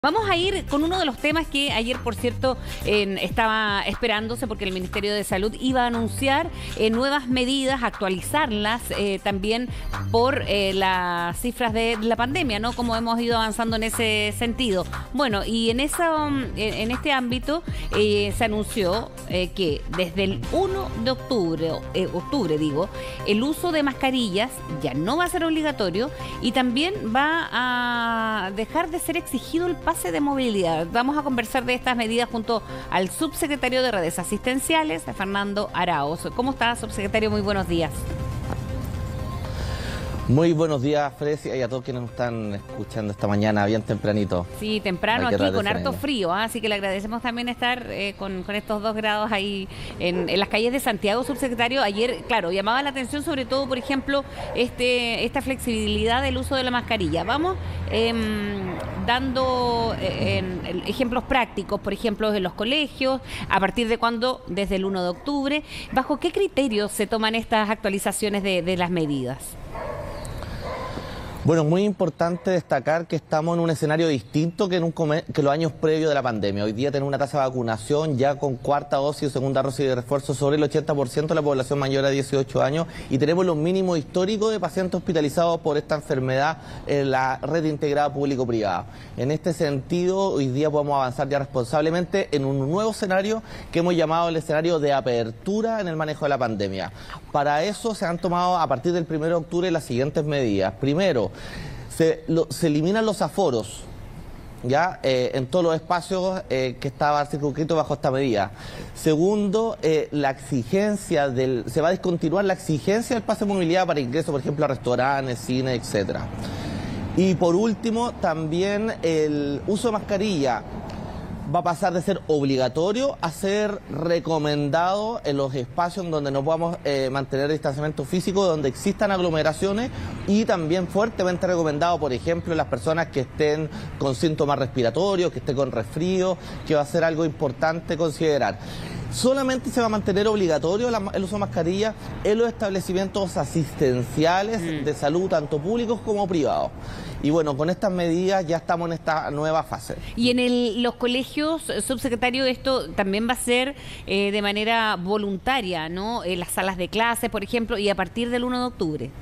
Vamos a ir con uno de los temas que ayer, por cierto, estaba esperándose porque el Ministerio de Salud iba a anunciar nuevas medidas, actualizarlas también por las cifras de la pandemia, ¿no? Como hemos ido avanzando en ese sentido. Bueno, y en este ámbito se anunció que desde el 1 de octubre, el uso de mascarillas ya no va a ser obligatorio y también va a dejar de ser exigido el pase de movilidad. Vamos a conversar de estas medidas junto al subsecretario de Redes Asistenciales, Fernando Araoz. ¿Cómo está, subsecretario? Muy buenos días. Muy buenos días, Fresia, y a todos quienes nos están escuchando esta mañana, bien tempranito. Sí, temprano aquí con harto frío, así que le agradecemos también estar con estos 2 grados ahí en las calles de Santiago, subsecretario. Ayer, claro, llamaba la atención sobre todo, por ejemplo, esta flexibilidad del uso de la mascarilla. Vamos dando ejemplos prácticos, por ejemplo, en los colegios, a partir de cuándo, desde el 1 de octubre, ¿bajo qué criterios se toman estas actualizaciones de las medidas? Bueno, muy importante destacar que estamos en un escenario distinto que los años previos de la pandemia. Hoy día tenemos una tasa de vacunación ya con cuarta dosis o segunda dosis de refuerzo sobre el 80% de la población mayor a 18 años y tenemos los mínimos históricos de pacientes hospitalizados por esta enfermedad en la red integrada público-privada. En este sentido, hoy día podemos avanzar ya responsablemente en un nuevo escenario que hemos llamado el escenario de apertura en el manejo de la pandemia. Para eso se han tomado a partir del 1 de octubre las siguientes medidas. Primero, se eliminan los aforos ya en todos los espacios que estaban circunscritos bajo esta medida. Segundo, la exigencia se va a discontinuar la exigencia del pase de movilidad para ingreso, por ejemplo, a restaurantes, cines, etcétera. Y por último, también el uso de mascarilla va a pasar de ser obligatorio a ser recomendado en los espacios en donde no podamos mantener distanciamiento físico, donde existan aglomeraciones, y también fuertemente recomendado, por ejemplo, en las personas que estén con síntomas respiratorios, que estén con resfrío, que va a ser algo importante considerar. Solamente se va a mantener obligatorio el uso de mascarilla en los establecimientos asistenciales de salud, tanto públicos como privados. Y bueno, con estas medidas ya estamos en esta nueva fase. Y en los colegios, subsecretario, esto también va a ser de manera voluntaria, ¿no? En las salas de clase, por ejemplo, y a partir del 1 de octubre.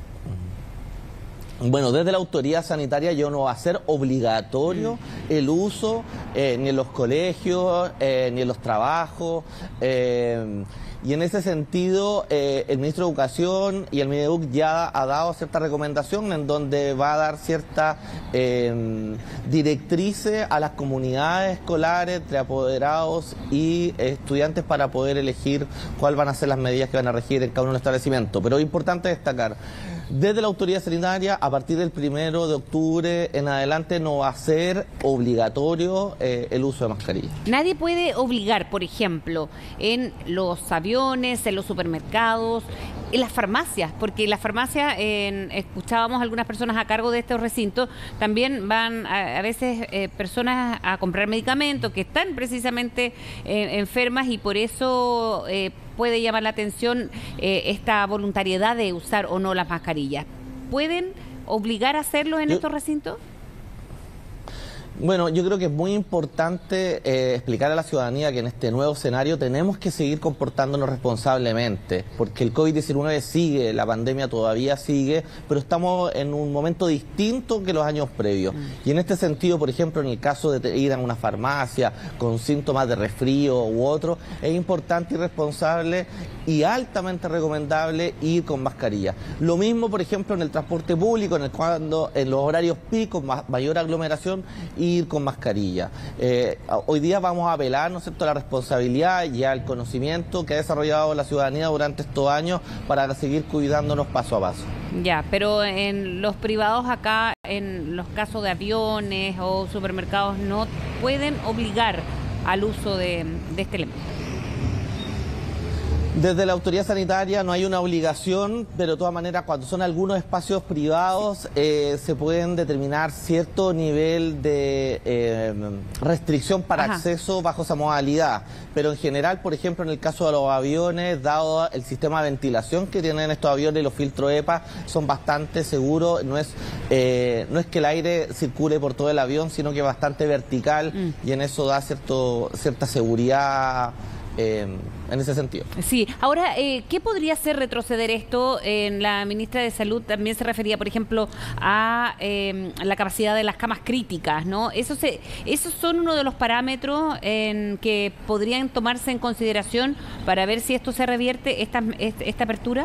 Bueno, desde la autoridad sanitaria ya no va a ser obligatorio el uso ni en los colegios, ni en los trabajos. Y en ese sentido, el ministro de Educación y el Mineduc ya ha dado cierta recomendación en donde va a dar ciertas directrices a las comunidades escolares, entre apoderados y estudiantes para poder elegir cuáles van a ser las medidas que van a regir en cada uno de los establecimientos. Pero es importante destacar, desde la autoridad sanitaria, a partir del 1 de octubre en adelante no va a ser obligatorio el uso de mascarilla. Nadie puede obligar, por ejemplo, en los aviones, en los supermercados, en las farmacias, porque en las farmacias, escuchábamos a algunas personas a cargo de estos recintos, también van a veces personas a comprar medicamentos que están precisamente enfermas y por eso puede llamar la atención esta voluntariedad de usar o no las mascarillas. ¿Pueden obligar a hacerlo en estos recintos? Bueno, yo creo que es muy importante explicar a la ciudadanía que en este nuevo escenario tenemos que seguir comportándonos responsablemente, porque el COVID-19 sigue, la pandemia todavía sigue, pero estamos en un momento distinto que los años previos. Y en este sentido, por ejemplo, en el caso de ir a una farmacia con síntomas de resfrío u otro, es importante y responsable y altamente recomendable ir con mascarilla. Lo mismo, por ejemplo, en el transporte público, en los horarios picos, mayor aglomeración, ir con mascarilla. Hoy día vamos a apelar, ¿no es cierto?, a la responsabilidad y al conocimiento que ha desarrollado la ciudadanía durante estos años para seguir cuidándonos paso a paso. Ya, pero en los privados acá, en los casos de aviones o supermercados, no pueden obligar al uso de este elemento. Desde la autoridad sanitaria no hay una obligación, pero de todas maneras cuando son algunos espacios privados se pueden determinar cierto nivel de restricción para acceso bajo esa modalidad. Pero en general, por ejemplo, en el caso de los aviones, dado el sistema de ventilación que tienen estos aviones y los filtros EPA, son bastante seguros. No es que el aire circule por todo el avión, sino que es bastante vertical y en eso da cierta seguridad. En ese sentido. Sí, ahora, ¿qué podría hacer retroceder esto? La ministra de Salud también se refería, por ejemplo, a la capacidad de las camas críticas, ¿no? Esos son uno de los parámetros que podrían tomarse en consideración para ver si esto se revierte, esta apertura.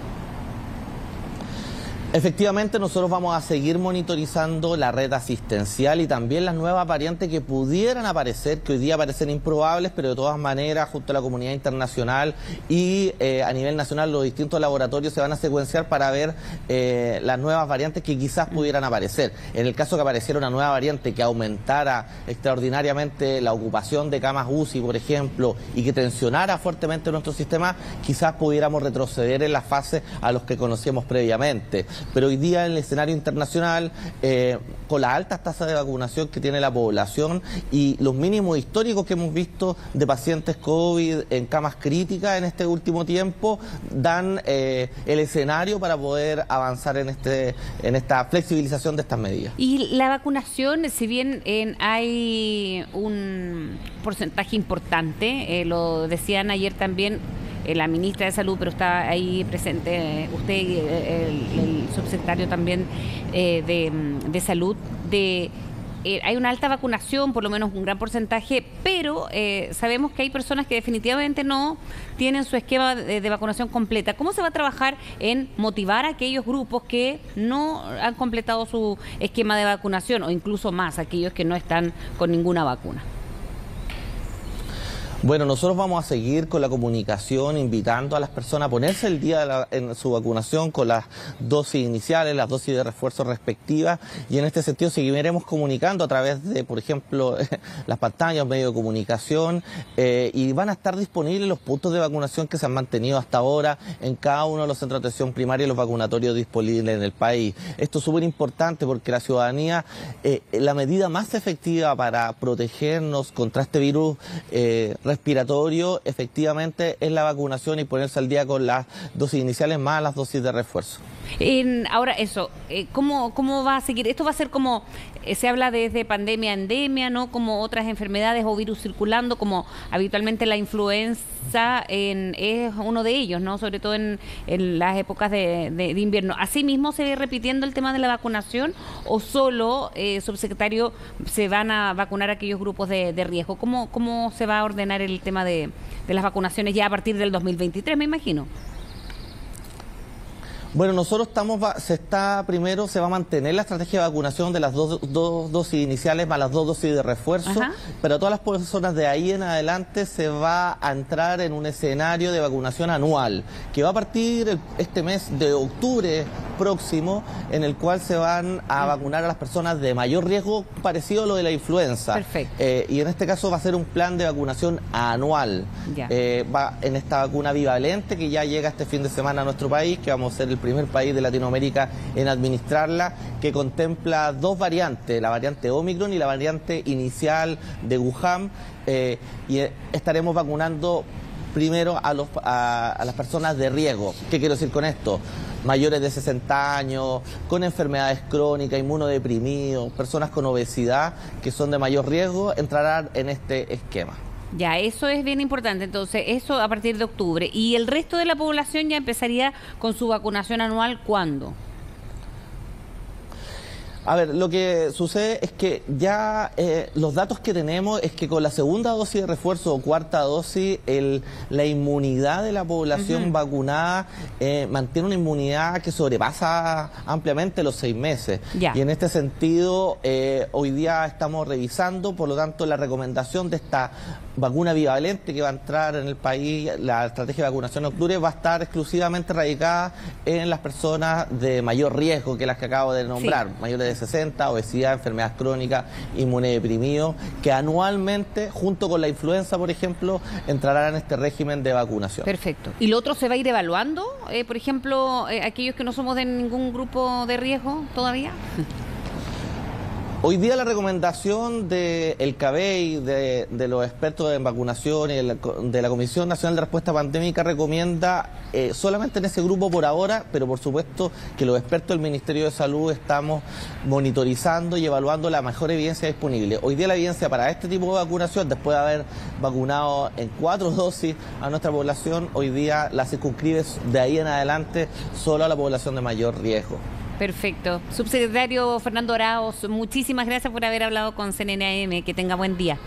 Efectivamente, nosotros vamos a seguir monitorizando la red asistencial y también las nuevas variantes que pudieran aparecer, que hoy día parecen improbables, pero de todas maneras, junto a la comunidad internacional y a nivel nacional, los distintos laboratorios se van a secuenciar para ver las nuevas variantes que quizás pudieran aparecer. En el caso que apareciera una nueva variante que aumentara extraordinariamente la ocupación de camas UCI, por ejemplo, y que tensionara fuertemente nuestro sistema, quizás pudiéramos retroceder en la fase a los que conocíamos previamente. Pero hoy día en el escenario internacional, con las altas tasas de vacunación que tiene la población y los mínimos históricos que hemos visto de pacientes COVID en camas críticas en este último tiempo, dan el escenario para poder avanzar en esta flexibilización de estas medidas. Y la vacunación, si bien hay un porcentaje importante, lo decían ayer también, la ministra de Salud, pero está ahí presente usted y el subsecretario también de Salud, hay una alta vacunación, por lo menos un gran porcentaje, pero sabemos que hay personas que definitivamente no tienen su esquema de vacunación completa. ¿Cómo se va a trabajar en motivar a aquellos grupos que no han completado su esquema de vacunación o incluso más aquellos que no están con ninguna vacuna? Bueno, nosotros vamos a seguir con la comunicación, invitando a las personas a ponerse el día en su vacunación con las dosis iniciales, las dosis de refuerzo respectivas, y en este sentido seguiremos comunicando a través de, por ejemplo, las pantallas, medios de comunicación, y van a estar disponibles los puntos de vacunación que se han mantenido hasta ahora en cada uno de los centros de atención primaria y los vacunatorios disponibles en el país. Esto es súper importante porque la ciudadanía, la medida más efectiva para protegernos contra este virus respiratorio, efectivamente, es la vacunación y ponerse al día con las dosis iniciales más las dosis de refuerzo. Ahora eso, ¿cómo va a seguir? Esto va a ser como, se habla desde pandemia a endemia, ¿no? Como otras enfermedades o virus circulando, como habitualmente la influenza es uno de ellos, ¿no? Sobre todo en las épocas de invierno. ¿Asimismo se ve repitiendo el tema de la vacunación o solo, subsecretario, se van a vacunar aquellos grupos de riesgo? ¿Cómo se va a ordenar el tema de las vacunaciones ya a partir del 2023, me imagino? Bueno, nosotros primero se va a mantener la estrategia de vacunación de las dos dosis iniciales más las 2 dosis de refuerzo, pero a todas las personas de ahí en adelante se va a entrar en un escenario de vacunación anual, que va a partir este mes de octubre próximo, en el cual se van a vacunar a las personas de mayor riesgo, parecido a lo de la influenza. Perfecto. Y en este caso va a ser un plan de vacunación anual. Va en esta vacuna bivalente que ya llega este fin de semana a nuestro país, que vamos a ser el primer país de Latinoamérica en administrarla, que contempla 2 variantes, la variante Omicron y la variante inicial de Wuhan, y estaremos vacunando primero a las personas de riesgo. ¿Qué quiero decir con esto? Mayores de 60 años, con enfermedades crónicas, inmunodeprimidos, personas con obesidad que son de mayor riesgo, entrarán en este esquema. Ya, eso es bien importante. Entonces, eso a partir de octubre. ¿Y el resto de la población ya empezaría con su vacunación anual cuándo? A ver, lo que sucede es que ya los datos que tenemos es que con la segunda dosis de refuerzo o cuarta dosis, la inmunidad de la población vacunada mantiene una inmunidad que sobrepasa ampliamente los 6 meses. Y en este sentido, hoy día estamos revisando, por lo tanto, la recomendación de esta vacuna bivalente que va a entrar en el país, la estrategia de vacunación en octubre, va a estar exclusivamente radicada en las personas de mayor riesgo que las que acabo de nombrar, mayores de mayores de 60, obesidad, enfermedades crónicas, inmunodeprimidos, que anualmente, junto con la influenza, por ejemplo, entrarán en este régimen de vacunación. Perfecto. ¿Y lo otro se va a ir evaluando? Por ejemplo, aquellos que no somos de ningún grupo de riesgo todavía. Hoy día la recomendación del CABEI, de los expertos en vacunación y de la Comisión Nacional de Respuesta Pandémica recomienda solamente en ese grupo por ahora, pero por supuesto que los expertos del Ministerio de Salud estamos monitorizando y evaluando la mejor evidencia disponible. Hoy día la evidencia para este tipo de vacunación, después de haber vacunado en 4 dosis a nuestra población, hoy día la circunscribe de ahí en adelante solo a la población de mayor riesgo. Perfecto. Subsecretario Fernando Arauz, muchísimas gracias por haber hablado con CNN AM. Que tenga buen día.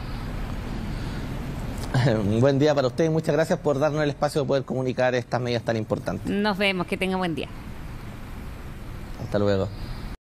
Un buen día para usted y muchas gracias por darnos el espacio de poder comunicar estas medidas tan importantes. Nos vemos. Que tenga buen día. Hasta luego.